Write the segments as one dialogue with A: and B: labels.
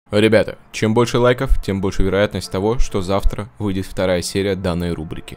A: Ребята, чем больше лайков, тем больше вероятность того, что завтра выйдет вторая серия данной рубрики.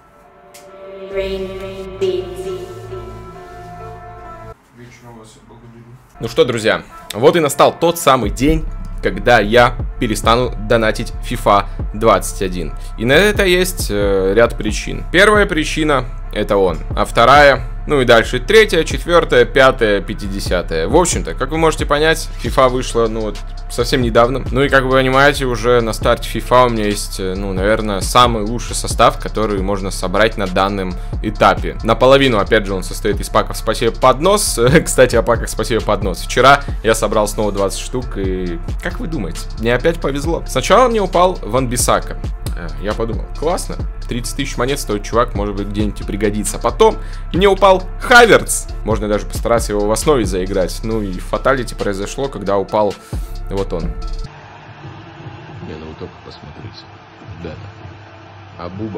A: Ну что, друзья, вот и настал тот самый день, когда я перестану донатить FIFA 21. И на это есть ряд причин. Первая причина — это он, а вторая... Ну и дальше третья, четвертая, пятая, 50-я. В общем-то, как вы можете понять, FIFA вышла, ну вот, совсем недавно. Ну и как вы понимаете, уже на старте FIFA у меня есть, ну, наверное, самый лучший состав, который можно собрать на данном этапе. Наполовину, опять же, он состоит из паков «Спасибо, поднос». Кстати, о паках «Спасибо, поднос». Вчера я собрал снова 20 штук, и как вы думаете, мне опять повезло. Сначала мне упал Ван-Бисака. Я подумал, классно, 30 тысяч монет стоит чувак, может быть где-нибудь и пригодится. Потом мне упал Хаверц, можно даже постараться его в основе заиграть. Ну и фаталити произошло, когда упал вот он.
B: Не, ну вы только посмотрите, ребята, а Буба?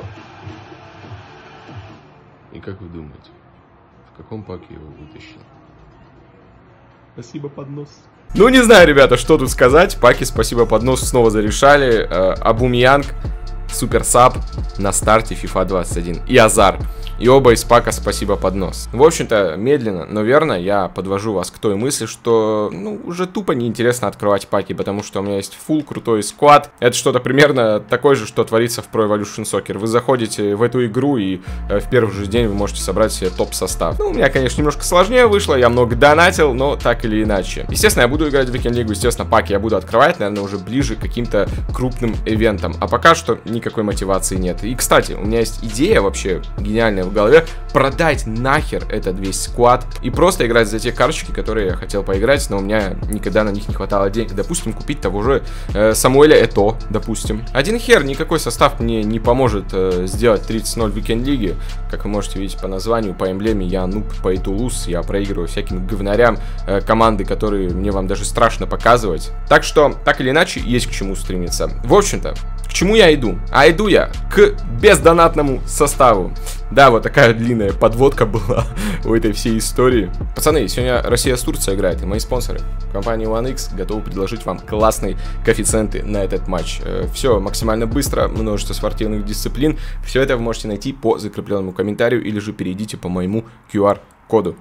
B: И как вы думаете, в каком паке его вытащил? Спасибо, поднос.
A: Ну не знаю, ребята, что тут сказать. Паки «Спасибо, поднос» снова зарешали. Абумьянг, Суперсаб на старте FIFA 21 и Азар. И оба из пака «Спасибо, поднос». В общем-то, медленно, но верно, я подвожу вас к той мысли, что, ну, уже тупо неинтересно открывать паки, потому что у меня есть фулл крутой сквад. Это что-то примерно такое же, что творится в Pro Evolution Soccer. Вы заходите в эту игру, и в первый же день вы можете собрать себе топ-состав. Ну, у меня, конечно, немножко сложнее вышло, я много донатил, но так или иначе. Естественно, я буду играть в Weekend League, естественно, паки я буду открывать, наверное, уже ближе к каким-то крупным ивентам. А пока что никакой мотивации нет. И, кстати, у меня есть идея вообще гениальная в голове: продать нахер этот весь сквад и просто играть за те карточки, которые я хотел поиграть, но у меня никогда на них не хватало денег. Допустим, купить того же Самуэля Этоо, допустим. Один хер, никакой состав мне не поможет сделать 30-0 в Weekend League. Как вы можете видеть по названию, по эмблеме, я нуб по Этулус, я проигрываю всяким говнарям, команды, которые мне вам даже страшно показывать. Так что, так или иначе, есть к чему стремиться. В общем-то, к чему я иду? А иду я к бездонатному составу. Да, вот такая длинная подводка была у этой всей истории. Пацаны, сегодня Россия с Турцией играет, и мои спонсоры, компания OneX, готовы предложить вам классные коэффициенты на этот матч. Все максимально быстро, множество спортивных дисциплин. Все это вы можете найти по закрепленному комментарию или же перейдите по моему QR-коду.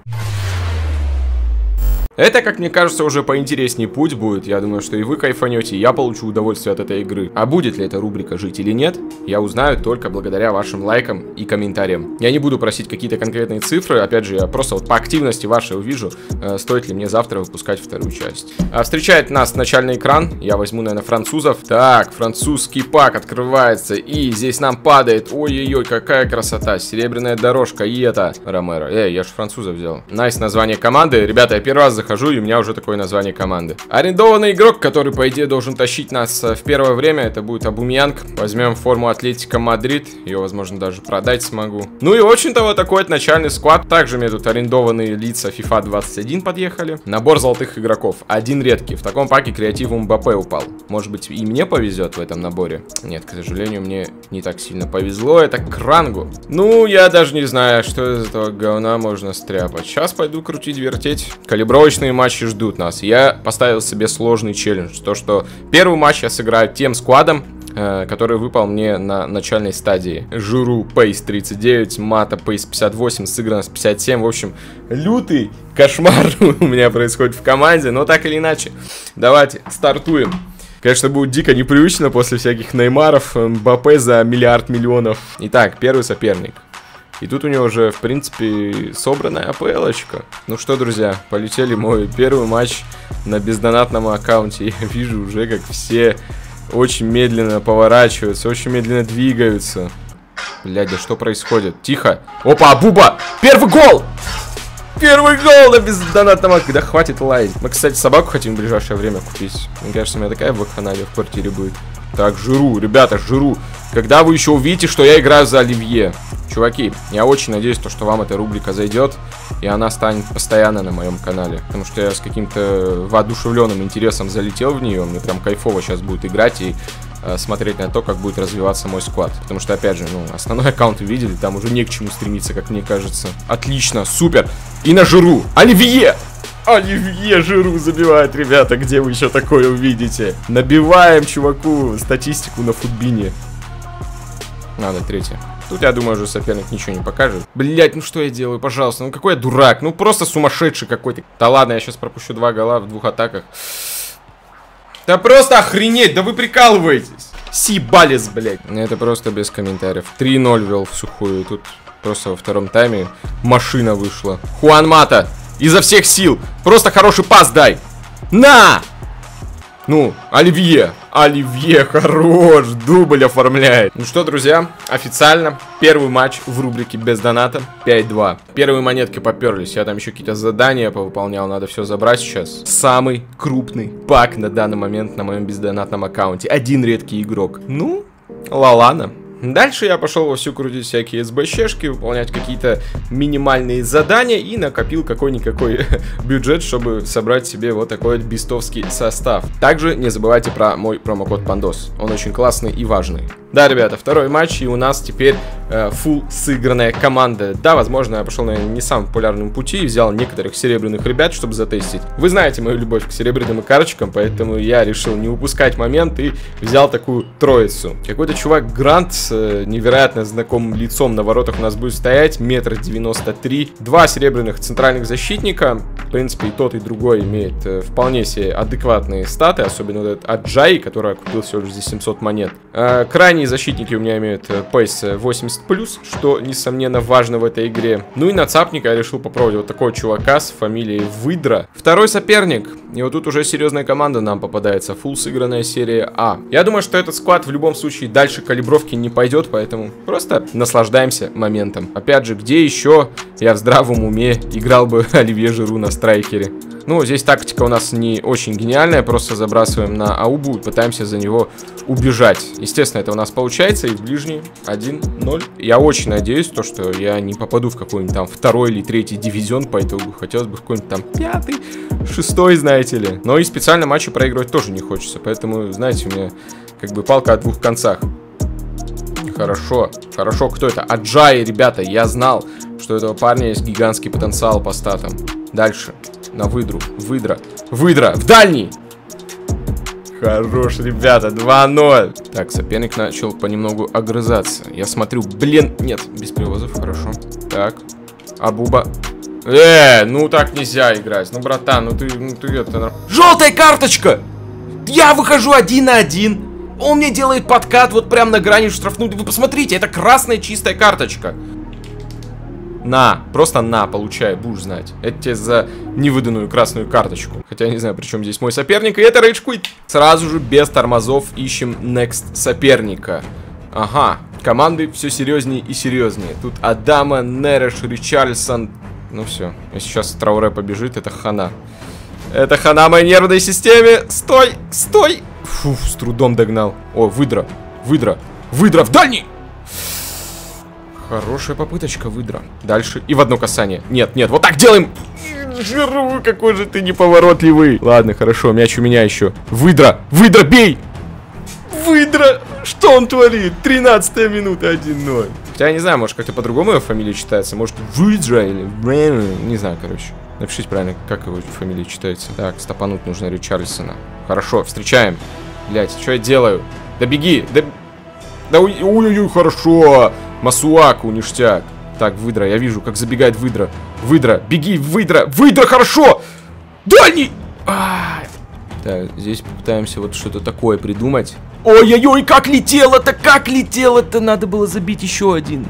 A: Это, как мне кажется, уже поинтереснее путь будет. Я думаю, что и вы кайфанете, и я получу удовольствие от этой игры. А будет ли эта рубрика жить или нет, я узнаю только благодаря вашим лайкам и комментариям. Я не буду просить какие-то конкретные цифры. Опять же, я просто вот по активности вашей увижу, стоит ли мне завтра выпускать вторую часть. Встречает нас начальный экран. Я возьму, наверное, французов. Так, французский пак открывается. И здесь нам падает. Ой-ой-ой, какая красота. Серебряная дорожка. И это Ромеро. Я же француза взял. Найс, название команды. Ребята, я первый раз захожу, и у меня уже такое название команды. Арендованный игрок, который, по идее, должен тащить нас в первое время, это будет Абумьянг. Возьмем форму Атлетико Мадрид. Ее, возможно, даже продать смогу. Ну и, в общем-то, вот такой вот начальный склад. Также мне тут арендованные лица FIFA 21 подъехали. Набор золотых игроков. Один редкий. В таком паке креатив Мбаппе упал. Может быть, и мне повезет в этом наборе? Нет, к сожалению, мне не так сильно повезло. Это Крангу. Ну, я даже не знаю, что из этого говна можно стряпать. Сейчас пойду крутить, вертеть. Калибровочные матчи ждут нас. Я поставил себе сложный челлендж. То, что первый матч я сыграю тем складом, который выпал мне на начальной стадии. Жиру Пейс 39, Мата Пейс 58, сыгранность 57. В общем, лютый кошмар у меня происходит в команде. Но так или иначе, давайте стартуем. Конечно, будет дико непривычно после всяких Неймаров, Мбаппе за миллиард миллионов. Итак, первый соперник. И тут у него уже, в принципе, собранная АПЛ-очка. Ну что, друзья, полетели мой первый матч на бездонатном аккаунте. Я вижу уже, как все очень медленно поворачиваются, очень медленно двигаются. Блядь, да что происходит? Тихо. Опа, Буба! Первый гол! Первый гол на бездонатном аккаунте. Да хватит лаять. Мы, кстати, собаку хотим в ближайшее время купить. Мне кажется, у меня такая вакханалия в квартире будет. Так, Жиру, ребята, Жиру. Когда вы еще увидите, что я играю за Оливье? Чуваки, я очень надеюсь, что вам эта рубрика зайдет, и она станет постоянно на моем канале. Потому что я с каким-то воодушевленным интересом залетел в нее. Мне прям кайфово сейчас будет играть и смотреть на то, как будет развиваться мой склад. Потому что, опять же, ну, основной аккаунт вы видели, там уже не к чему стремиться, как мне кажется. Отлично, супер. И на Жиру. Оливье! Оливье Жиру забивает, ребята, где вы еще такое увидите? Набиваем чуваку статистику на футбине. Надо, третье. Тут, я думаю, уже соперник ничего не покажет. Блять, ну что я делаю, пожалуйста, ну какой я дурак, ну просто сумасшедший какой-то. Да ладно, я сейчас пропущу 2 гола в 2 атаках. Да просто охренеть, да вы прикалываетесь. Сибалис, блять. Это просто без комментариев. 3-0 вел в сухую, тут просто во втором тайме машина вышла. Хуан Мата. Изо всех сил. Просто хороший пас дай. На! Ну, Оливье. Оливье хорош. Дубль оформляет. Ну что, друзья, официально первый матч в рубрике без доната 5-2. Первые монетки поперлись. Я там еще какие-то задания повыполнял. Надо все забрать сейчас. Самый крупный пак на данный момент на моем бездонатном аккаунте. Один редкий игрок. Ну, Лалана. Дальше я пошел вовсю крутить всякие СБ-щешки, выполнять какие-то минимальные задания и накопил какой-никакой бюджет, чтобы собрать себе вот такой вот бистовский состав. Также не забывайте про мой промокод Пандос, он очень классный и важный. Да, ребята, второй матч, и у нас теперь фулл сыгранная команда. Да, возможно, я пошел на не самым популярным пути и взял некоторых серебряных ребят, чтобы затестить. Вы знаете мою любовь к серебряным и карточкам, поэтому я решил не упускать момент и взял такую троицу. Какой-то чувак Грант с невероятно знакомым лицом на воротах у нас будет стоять, 1,93 м. 2 серебряных центральных защитника. В принципе, и тот, и другой имеет вполне себе адекватные статы, особенно вот этот Аджай, который я купил всего лишь за 700 монет. Крайние защитники у меня имеют пейс 80+, что, несомненно, важно в этой игре. Ну и на цапника я решил попробовать вот такого чувака с фамилией Выдра. Второй соперник. И вот тут уже серьезная команда нам попадается. Фулл сыгранная серия А. Я думаю, что этот склад в любом случае дальше калибровки не пойдет, поэтому просто наслаждаемся моментом. Опять же, где еще я в здравом уме играл бы Оливье Жиру на страйкере? Ну, здесь тактика у нас не очень гениальная, просто забрасываем на Аубу и пытаемся за него убежать. Естественно, это у нас получается, и в ближний 1-0. Я очень надеюсь, что я не попаду в какой-нибудь там 2-й или 3-й дивизион по итогу. Хотелось бы в какой-нибудь там 5-й, 6-й, знаете ли. Но и специально матчи проигрывать тоже не хочется, поэтому, знаете, у меня как бы палка о двух концах. Хорошо, хорошо, кто это? Аджай, ребята, я знал, что у этого парня есть гигантский потенциал по статам. Дальше. На выдру. Выдра. Выдра. В дальний. Хорош, ребята. 2-0. Так, соперник начал понемногу огрызаться. Я смотрю. Блин. Нет, без привозов. Хорошо. Так. Абуба. Ну так нельзя играть. Ну, братан, ну ты это... Желтая карточка! Я выхожу 1 на 1. Он мне делает подкат вот прям на грани штрафной. Вы посмотрите, это красная чистая карточка. На, просто на, получай, будешь знать. Это тебе за невыданную красную карточку. Хотя я не знаю, при чем здесь мой соперник. И это рейдж-квит. Сразу же без тормозов ищем next соперника. Ага, команды все серьезнее и серьезнее. Тут Адама, Нереш, Ричарльсон. Ну все, если сейчас Трауре побежит, это хана. Это хана моей нервной системе. Стой, стой. Фу, с трудом догнал. О, выдра, выдра, выдра в дальний. Хорошая попыточка, Выдра. Дальше. И в одно касание. Нет, нет, вот так делаем. Жиру, какой же ты неповоротливый. Ладно, хорошо, мяч у меня еще. Выдра, Выдра, бей. Выдра, что он творит? 13-я минута, 1-0. Хотя я не знаю, может как-то по-другому его фамилия читается. Может Выдра или... Не знаю, короче. Напишите правильно, как его фамилия читается. Так, стопануть нужно Ричарльсона. Хорошо, встречаем. Блять, что я делаю? Да беги, да... Да ой-ой-ой, хорошо. Масуаку, ништяк. Так, Выдра, я вижу, как забегает Выдра. Выдра, беги, Выдра. Выдра, хорошо. Дальний. Так, здесь попытаемся вот что-то такое придумать. Ой-ой-ой, как летело-то, как летело-то. Надо было забить еще один.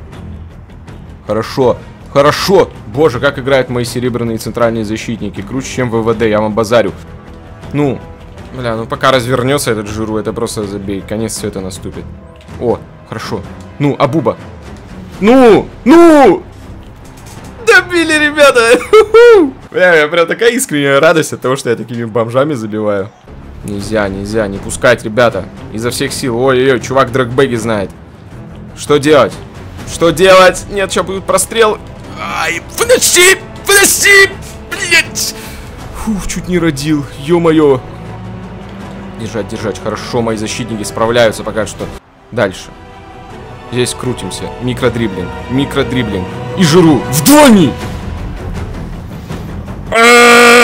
A: Хорошо, хорошо. Боже, как играют мои серебряные центральные защитники. Круче, чем ВВД, я вам базарю. Ну, бля, ну пока развернется этот Жиру, это просто забей. Конец света наступит. О, хорошо. Ну, Абуба. Ну! Ну! Добили, ребята! Бля, я прям такая искренняя радость от того, что я такими бомжами забиваю. Нельзя, нельзя, не пускать, ребята. Изо всех сил. Ой-ой-ой, чувак дрэгбэги знает. Что делать? Что делать? Нет, сейчас будут прострелы. Ай, выноси! Выноси! Блять! Фух, чуть не родил. Ё-моё. Держать, держать. Хорошо, мои защитники справляются пока что. Дальше. Здесь крутимся. Микродриблинг. Микродриблинг. И Жиру. В дальний!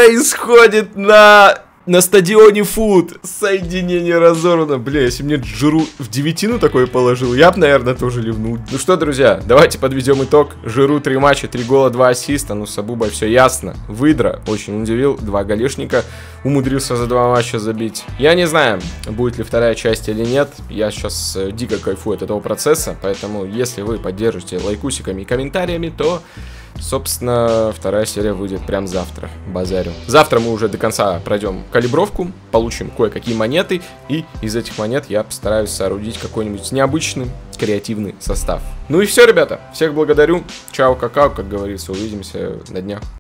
A: происходит на стадионе Фут? Соединение разорвано. Бля, если мне Жиру в девятину такое положил, я бы, наверное, тоже ливнул. Ну что, друзья, давайте подведем итог. Жиру 3 матча, 3 гола, 2 ассиста. Ну, с Абубой все ясно. Выдра очень удивил. 2 голешника умудрился за 2 матча забить. Я не знаю, будет ли вторая часть или нет. Я сейчас дико кайфую от этого процесса. Поэтому, если вы поддержите лайкусиками и комментариями, то... собственно, вторая серия выйдет прям завтра, базарю. Завтра мы уже до конца пройдем калибровку, получим кое-какие монеты, и из этих монет я постараюсь соорудить какой-нибудь необычный, креативный состав. Ну и все, ребята, всех благодарю, чао, какао, как говорится, увидимся на днях.